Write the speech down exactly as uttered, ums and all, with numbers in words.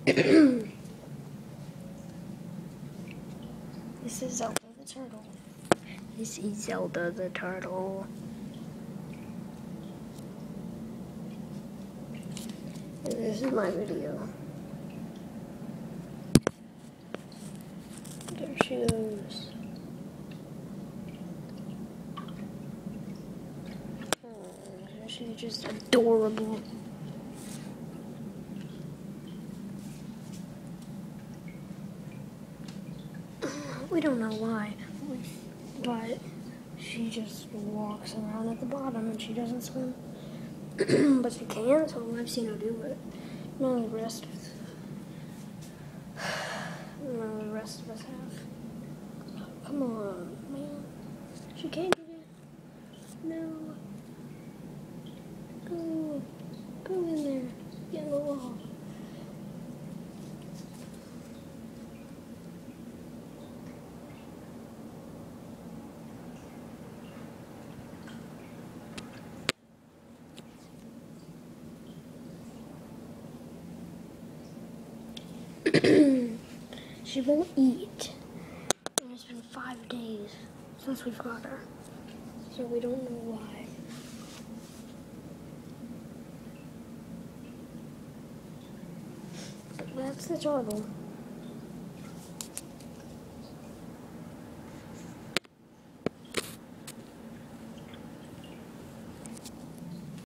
This is Zelda the turtle. This is Zelda the turtle. And this is my video. There she goes. Oh, she's just adorable. We don't know why, but she just walks around at the bottom and she doesn't swim. But she can, so I've seen her do it. None of the rest of us, none of the rest of us have. Come on, man. She can't do that. No. Go. Go in there. Get in the wall. She won't eat. And it's been five days since we've got her. So we don't know why. But that's the turtle.